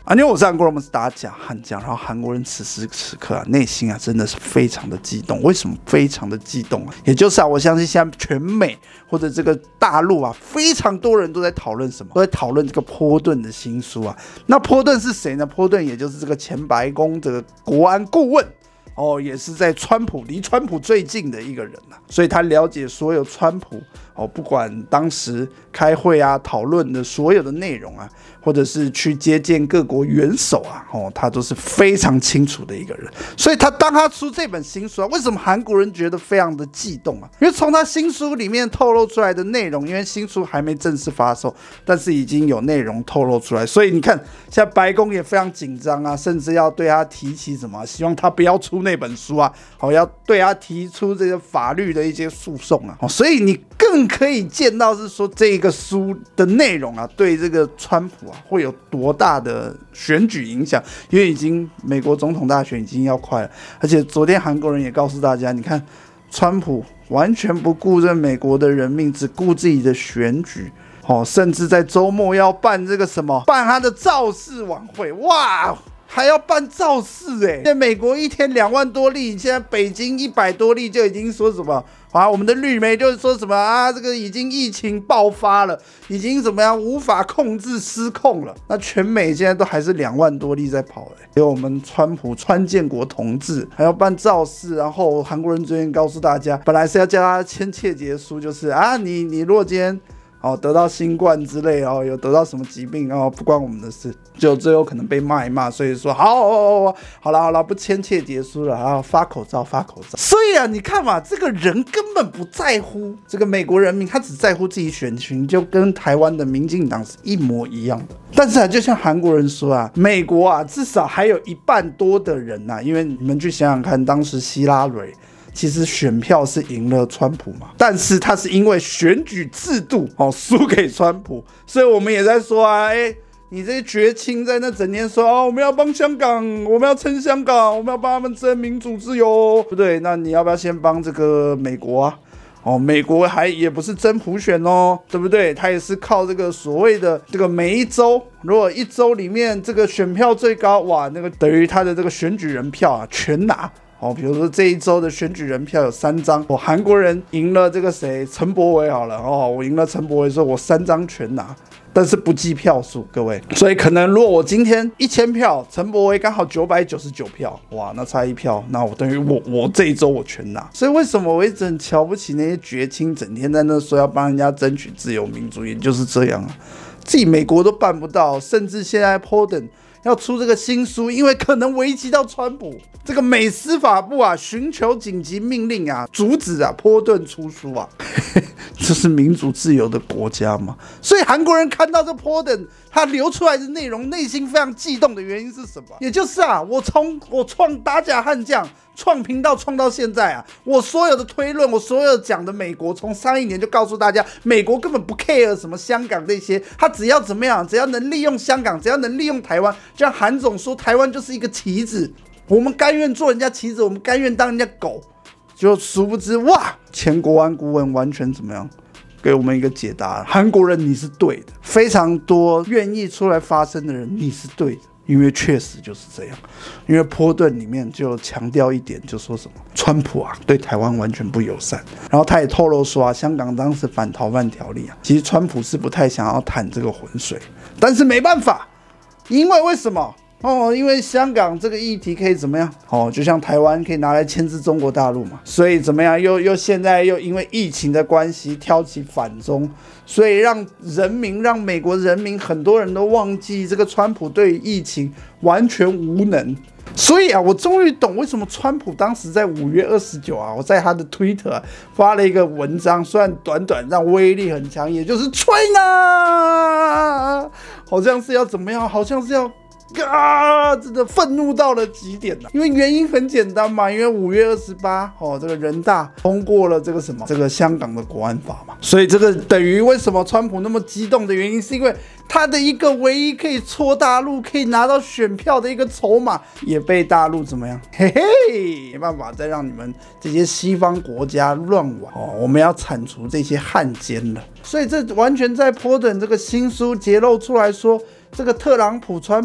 因为我是韩国人，我们是打假汉将，然后韩国人此时此刻内心真的是非常的激动。为什么非常的激动也就是我相信现在全美或者这个大陆非常多人都在讨论什么？都在讨论这个波顿的新书那波顿是谁呢？波顿也就是这个前白宫的国安顾问。也是在离川普最近的一个人所以他了解所有川普不管当时开会讨论的所有的内容或者是去接见各国元首他都是非常清楚的一个人。所以当他出这本新书为什么韩国人觉得非常的激动因为从他新书里面透露出来的内容，因为新书还没正式发售，但是已经有内容透露出来，所以你看现在白宫也非常紧张甚至要对他提起什么，希望他不要出那本书要对他提出这个法律的一些诉讼所以你更可以见到是说这个书的内容对这个川普会有多大的选举影响，因为美国总统大选已经要快了，而且昨天韩国人也告诉大家，你看川普完全不顾这美国的人命，只顾自己的选举甚至在周末要办这个办他的造势晚会，哇！还要办造势现在美国一天2万多例，现在北京100多例就已经说什么我们的绿媒就是说什么这个已经疫情爆发了，已经怎么样无法控制失控了。那全美现在都还是2万多例在跑有我们川普川建国同志还要办造势，然后韩国人最近告诉大家，本来是要叫他签切结书，就是你如果今天得到新冠之类有得到什么疾病不关我们的事，就最后可能被骂一骂，所以说好了，不签切结书了发口罩。所以你看嘛，这个人根本不在乎这个美国人民，他只在乎自己选群，就跟台湾的民进党是一模一样的。但是就像韩国人说美国至少还有1半多的人因为你们去想想看，当时希拉蕊其实选票是赢了川普嘛，但是他是因为选举制度输给川普，所以我们也在说你这些绝亲在那整天说我们要帮香港，我们要撑香港，我们要帮他们争民主自由，不对？那你要不要先帮这个美国美国也不是真普选对不对？他也是靠这个所谓的这个每一州，如果一州里面这个选票最高，哇，那个等于他的这个选举人票全拿。比如说这一周的选举人票有3张，我韩国人赢了这个谁陈柏惟好了我赢了陈柏惟，说我3张全拿，但是不计票数，各位。所以可能如果我今天1000票，陈柏惟刚好999票，哇，那差1票，那我等于我这一周我全拿。所以为什么我一直很瞧不起那些绝亲，整天在那说要帮人家争取自由民主，也就是这样自己美国都办不到，甚至现在 Biden要出这个新书，因为可能危及到川普，这个美司法部寻求紧急命令阻止波顿出书这是民主自由的国家嘛？所以韩国人看到这波顿他流出来的内容，内心非常激动的原因是什么？也就是我创打假汉将创频道创到现在我所有的推论，我所有讲的美国，从上1年就告诉大家，美国根本不 care 什么香港这些，他只要怎么样，只要能利用香港，只要能利用台湾，就像韩总说，台湾就是一个棋子，我们甘愿做人家棋子，我们甘愿当人家狗。就殊不知前国安顾问完全怎么样给我们一个解答，韩国人你是对的，非常多愿意出来发声的人你是对的，因为确实就是这样。因为波顿里面就强调一点，就说什么川普对台湾完全不友善，然后他也透露说香港当时反逃犯条例其实川普是不太想要淌这个浑水，但是没办法，因为什么因为香港这个议题可以怎么样就像台湾可以拿来牵制中国大陆嘛，所以怎么样又现在又因为疫情的关系挑起反中，所以让美国人民很多人都忘记这个川普对疫情完全无能。所以我终于懂为什么川普当时在5月29我在他的 Twitter 发了一个文章，虽然短但威力很强，也就是吹呢，好像是要怎么样，好像是要真的愤怒到了极点因为原因很简单嘛，因为5月28这个人大通过了这个香港的国安法嘛，所以这个等于为什么川普那么激动的原因，是因为他的一个唯一可以戳大陆可以拿到选票的一个筹码也被大陆怎么样，没办法再让你们这些西方国家乱玩我们要铲除这些汉奸了。所以这完全在波顿这个新书揭露出来说，这个特朗普川普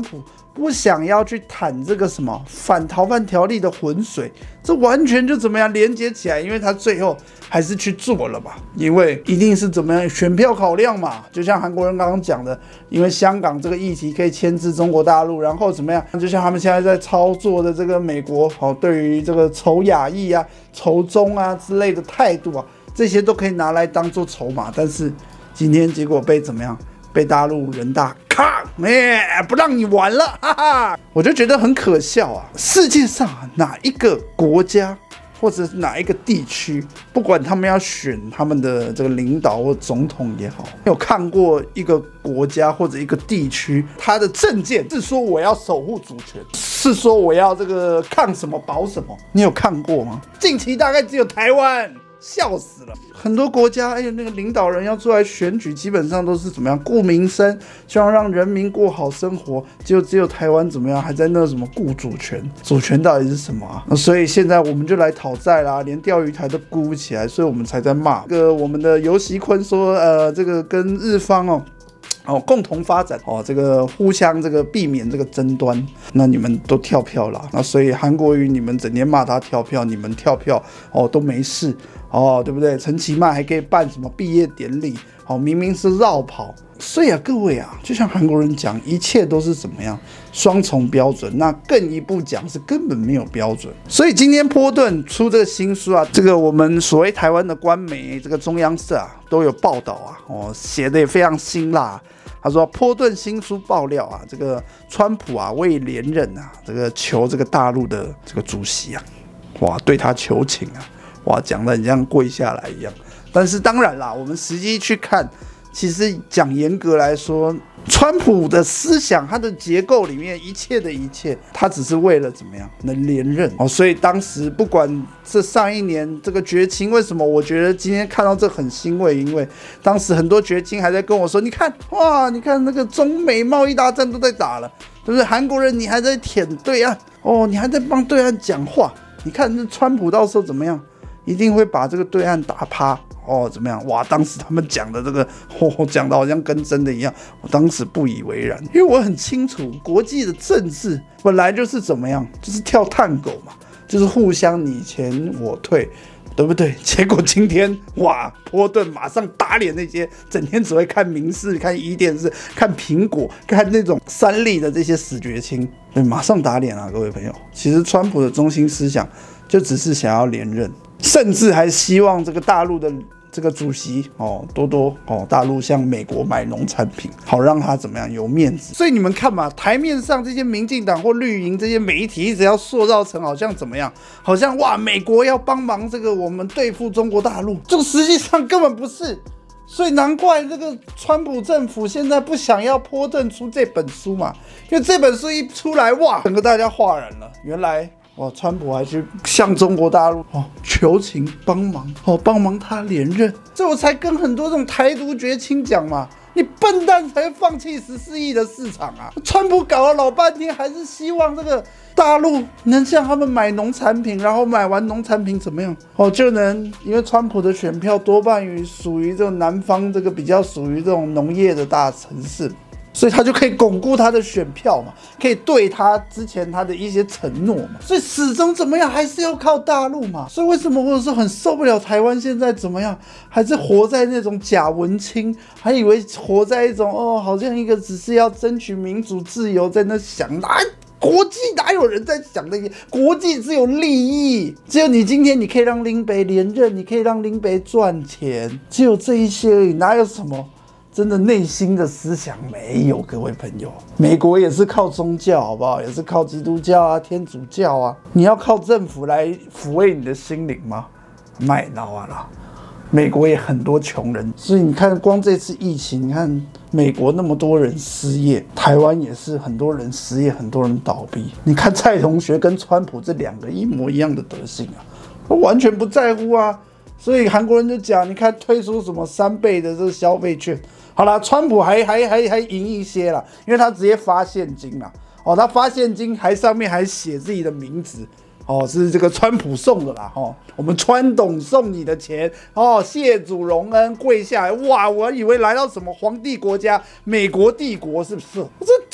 不想要去淌这个什么反逃犯条例的浑水，这完全就怎么样连接起来，因为他最后还是去做了嘛，因为一定是怎么样选票考量嘛，就像韩国人刚刚讲的，因为香港这个议题可以牵制中国大陆，然后怎么样，就像他们现在在操作的这个美国对于这个仇亚裔啊、仇中啊之类的态度啊，这些都可以拿来当做筹码，但是今天结果被怎么样？被大陆人大咔，不让你玩了，哈哈！我就觉得很可笑啊！世界上哪一个国家或者是哪一个地区，不管他们要选他们的这个领导或总统也好，有看过一个国家或者一个地区，他的政见是说我要守护主权，是说我要这个抗什么保什么？你有看过吗？近期大概只有台湾。笑死了！很多国家，那个领导人要出来选举，基本上都是怎么样顾民生，希望让人民过好生活。只有台湾怎么样，还在那什么顾主权？主权到底是什么啊？所以现在我们就来讨债啦，连钓鱼台都顾不起来，所以我们才在骂。我们的游锡堃说，这个跟日方共同发展这个互相这个避免这个争端，那你们都跳票啦，那所以韩国瑜你们整天骂他跳票，你们跳票都没事对不对？陈其迈还可以办什么毕业典礼明明是绕跑，所以各位就像韩国人讲，一切都是怎么样双重标准，那更一步讲是根本没有标准。所以今天波顿出这个新书这个我们所谓台湾的官媒这个中央社都有报道写的也非常辛辣。他说波顿新书爆料这个川普为连任这个求这个大陆的这个主席哇对他求情哇讲得很像跪下来一样。但是当然啦，我们实际去看，其实讲严格来说，川普的思想，他的结构里面一切的一切，他只是为了怎么样能连任所以当时不管这上一年这个绝情，为什么我觉得今天看到这很欣慰，因为当时很多绝情还在跟我说，你看哇，你看那个中美贸易大战都在打了，对不对？韩国人你还在舔对岸你还在帮对岸讲话，你看那川普到时候怎么样，一定会把这个对岸打趴。怎么样？哇！当时他们讲的这个，讲的好像跟真的一样，我当时不以为然，因为我很清楚，国际的政治本来就是怎么样，就是跳探狗嘛，就是互相你前我退，对不对？结果今天哇，波顿马上打脸那些整天只会看民视、看一电视、看苹果、看那种三立的这些死绝青，对，马上打脸各位朋友。其实川普的中心思想就只是想要连任，甚至还希望这个大陆的这个主席多大陆向美国买农产品，好让他怎么样有面子。所以你们看嘛，台面上这些民进党或绿营这些媒体一直要塑造成好像怎么样，好像哇美国要帮忙这个我们对付中国大陆，这个实际上根本不是。所以难怪这个川普政府现在不想要波顿出这本书嘛，因为这本书一出来哇，整个大家哗然了，原来川普还去向中国大陆求情帮忙帮忙他连任，所以我才跟很多这种台独绝青讲嘛，你笨蛋才会放弃14亿的市场川普搞了老半天，还是希望这个大陆能向他们买农产品，然后买完农产品怎么样就能，因为川普的选票多半属于这种南方这个比较属于这种农业的大城市。所以他就可以巩固他的选票嘛，可以对他之前他的一些承诺嘛，所以始终怎么样还是要靠大陆嘛。所以为什么我说很受不了台湾现在怎么样，还是活在那种假文青，还以为活在一种好像一个只是要争取民主自由在那想，国际哪有人在想那些？国际只有利益，只有你今天你可以让林北连任，你可以让林北赚钱，只有这一些而已，哪有什么真的内心的思想？没有，各位朋友，美国也是靠宗教，好不好？也是靠基督教天主教你要靠政府来抚慰你的心灵吗？卖脑啦！美国也很多穷人，所以你看，光这次疫情，你看美国那么多人失业，台湾也是很多人失业，很多人倒闭。你看蔡同学跟川普这两个一模一样的德性完全不在乎所以韩国人就讲，你看推出什么3倍的这个消费券。好啦，川普还赢一些啦，因为他直接发现金啦。他发现金上面还写自己的名字。是这个川普送的啦。我们川董送你的钱。谢主隆恩，跪下来。哇，我以为来到什么皇帝国家，美国帝国是不是？这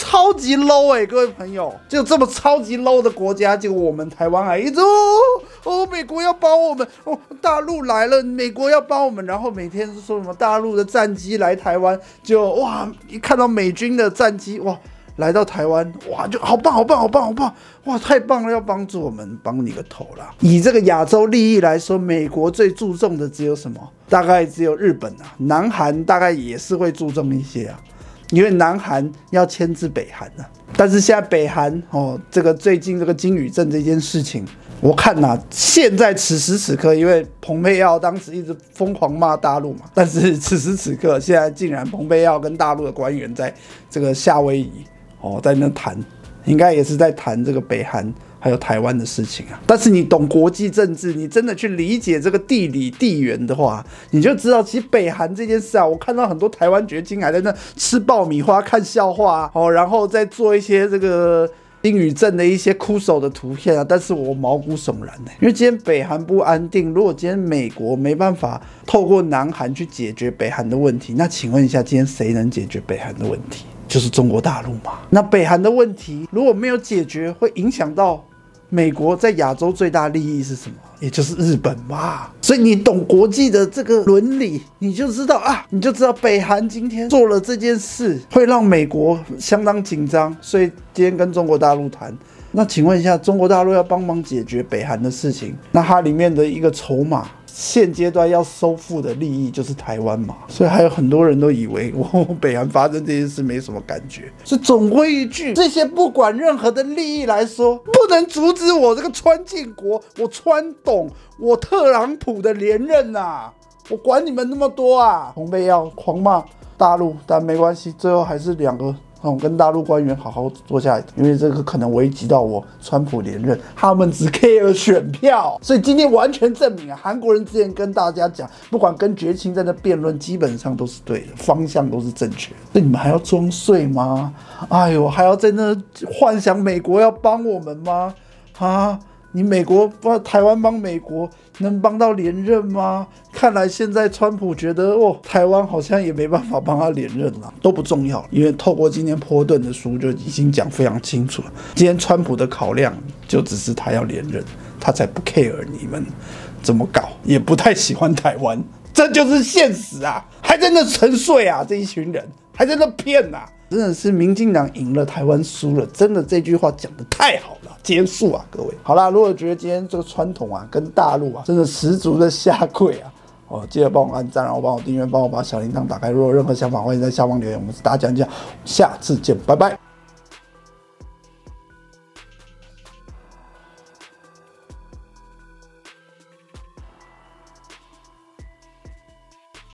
超级 low 各位朋友，就这么超级 low 的国家，结果我们台湾还一直美国要帮我们大陆来了，美国要帮我们，然后每天是说什么大陆的战机来台湾，就哇一看到美军的战机哇。来到台湾，哇，就好棒，好棒，好棒，好棒，哇，太棒了！要帮助我们，帮你个头啦！以这个亚洲利益来说，美国最注重的只有什么？大概只有日本啊，南韩大概也是会注重一些啊，因为南韩要牵制北韩啊。但是现在北韩这个最近这个金宇镇这件事情，我看现在此时此刻，因为蓬佩奥当时一直疯狂骂大陆嘛，但是此时此刻，现在竟然蓬佩奥跟大陆的官员在这个夏威夷。在那谈，应该也是在谈这个北韩还有台湾的事情啊。但是你懂国际政治，你真的去理解这个地理地缘的话，你就知道，其实北韩这件事啊，我看到很多台湾绝青还在那吃爆米花看笑话然后再做一些这个金宇镇的一些哭手的图片啊，但是我毛骨悚然因为今天北韩不安定，如果今天美国没办法透过南韩去解决北韩的问题，那请问一下，今天谁能解决北韩的问题？就是中国大陆嘛。那北韩的问题如果没有解决，会影响到美国在亚洲最大利益是什么？也就是日本嘛。所以你懂国际的这个伦理，你就知道北韩今天做了这件事，会让美国相当紧张，所以今天跟中国大陆谈。那请问一下，中国大陆要帮忙解决北韩的事情，那它里面的一个筹码，现阶段要收复的利益就是台湾嘛，所以还有很多人都以为北韩发生这件事没什么感觉。所以总归一句，这些不管任何的利益来说，不能阻止我这个川建国、我川董、我特朗普的连任啊！我管你们那么多啊！蓬佩奥狂骂大陆，但没关系，最后还是两个。跟大陆官员好好坐下来，因为这个可能危及到我川普连任，他们只 care 选票，所以今天完全证明韩国人之前跟大家讲，不管跟绝情在那辩论，基本上都是对的，方向都是正确的。那你们还要装睡吗？哎呦，还要在那幻想美国要帮我们吗？你美国台湾帮美国能帮到连任吗？看来现在川普觉得台湾好像也没办法帮他连任了，都不重要，因为透过今天波顿的书就已经讲非常清楚了。今天川普的考量就只是他要连任，他才不 care 你们怎么搞，也不太喜欢台湾，这就是现实啊！还在那沉睡啊，这一群人还在那骗啊！真的是民进党赢了，台湾输了，真的这句话讲得太好了，结束啊，各位。好啦，如果觉得今天这个传统跟大陆真的十足的下跪记得帮我按赞，然后帮我订阅，帮我把小铃铛打开。如果有任何想法，欢迎在下方留言。我们是大家讲，下次见，拜拜。